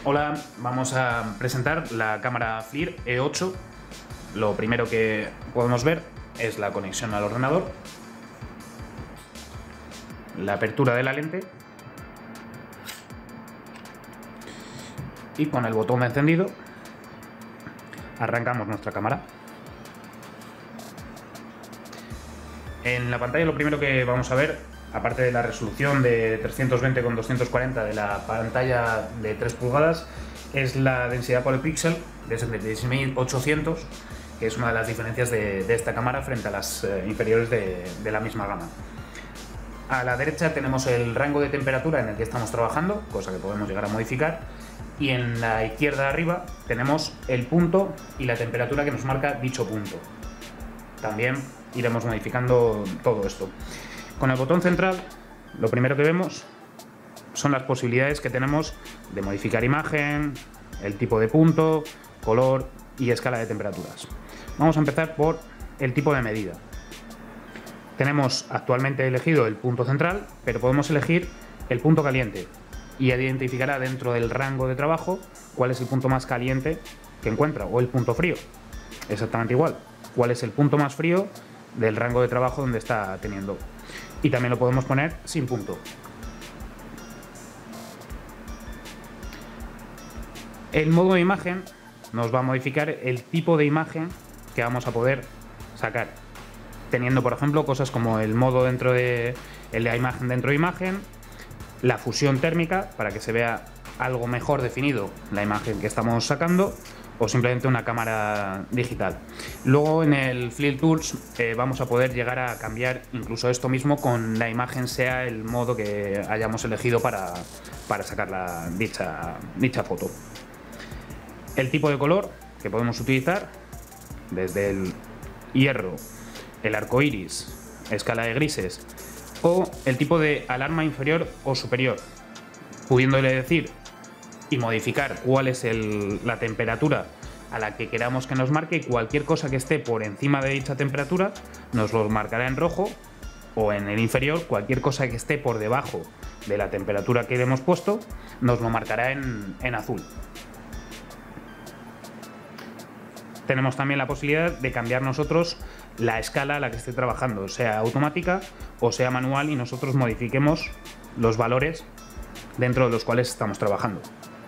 Hola, vamos a presentar la cámara FLIR E8. Lo primero que podemos ver es la conexión al ordenador, la apertura de la lente y con el botón encendido arrancamos nuestra cámara. En la pantalla lo primero que vamos a ver, aparte de la resolución de 320 x 240 de la pantalla de 3 pulgadas, es la densidad por píxel de 76.800, que es una de las diferencias de esta cámara frente a las inferiores de la misma gama. A la derecha tenemos el rango de temperatura en el que estamos trabajando, cosa que podemos llegar a modificar, y en la izquierda arriba tenemos el punto y la temperatura que nos marca dicho punto. También iremos modificando todo esto. Con el botón central, lo primero que vemos son las posibilidades que tenemos de modificar imagen, el tipo de punto, color y escala de temperaturas. Vamos a empezar por el tipo de medida. Tenemos actualmente elegido el punto central, pero podemos elegir el punto caliente y identificará dentro del rango de trabajo cuál es el punto más caliente que encuentra, o el punto frío. Exactamente igual, cuál es el punto más frío del rango de trabajo donde está teniendo. Y también lo podemos poner sin punto. El modo de imagen nos va a modificar el tipo de imagen que vamos a poder sacar, teniendo por ejemplo cosas como el modo dentro de la imagen dentro de imagen, la fusión térmica para que se vea algo mejor definido la imagen que estamos sacando, o simplemente una cámara digital. Luego en el FLIR Tools vamos a poder llegar a cambiar incluso esto mismo con la imagen sea el modo que hayamos elegido para sacar dicha foto. El tipo de color que podemos utilizar, desde el hierro, el arco iris, escala de grises, o el tipo de alarma inferior o superior, pudiéndole decir y modificar cuál es la temperatura a la que queramos que nos marque, y cualquier cosa que esté por encima de dicha temperatura nos lo marcará en rojo, o en el inferior cualquier cosa que esté por debajo de la temperatura que le hemos puesto nos lo marcará en azul. Tenemos también la posibilidad de cambiar nosotros la escala a la que esté trabajando, sea automática o sea manual, y nosotros modifiquemos los valores dentro de los cuales estamos trabajando.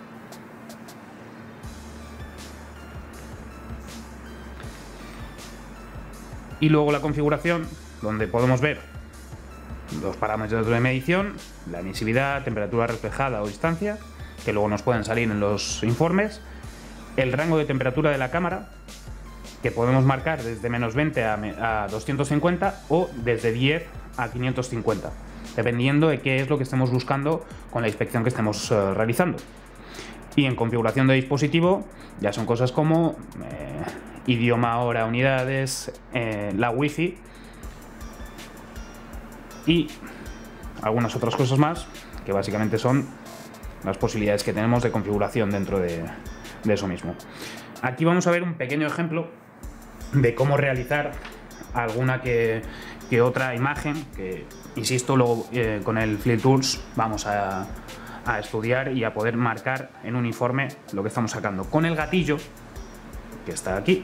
Y luego la configuración, donde podemos ver los parámetros de medición, la emisividad, temperatura reflejada o distancia, que luego nos pueden salir en los informes, el rango de temperatura de la cámara, que podemos marcar desde -20 a 250 o desde 10 a 550, dependiendo de qué es lo que estemos buscando con la inspección que estemos realizando. Y en configuración de dispositivo ya son cosas como idioma, hora, unidades, la wifi y algunas otras cosas más, que básicamente son las posibilidades que tenemos de configuración dentro de eso mismo. Aquí vamos a ver un pequeño ejemplo de cómo realizar alguna que otra imagen, que insisto, luego con el FLIR Tools vamos a estudiar y a poder marcar en un informe lo que estamos sacando. Con el gatillo, que está aquí,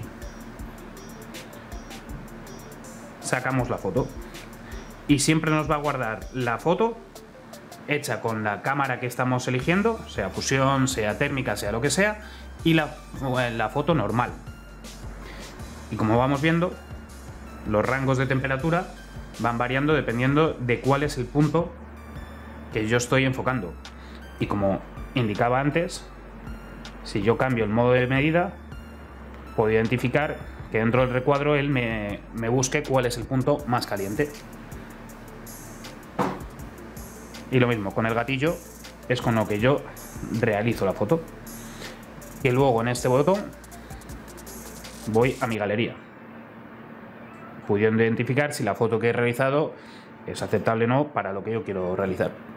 sacamos la foto y siempre nos va a guardar la foto hecha con la cámara que estamos eligiendo, sea fusión, sea térmica, sea lo que sea, y la foto normal. Y como vamos viendo, los rangos de temperatura van variando dependiendo de cuál es el punto que yo estoy enfocando. Y como indicaba antes, si yo cambio el modo de medida, puedo identificar que dentro del recuadro él me busque cuál es el punto más caliente. Y lo mismo con el gatillo, es con lo que yo realizo la foto. Y luego en este botón voy a mi galería, pudiendo identificar si la foto que he realizado es aceptable o no para lo que yo quiero realizar.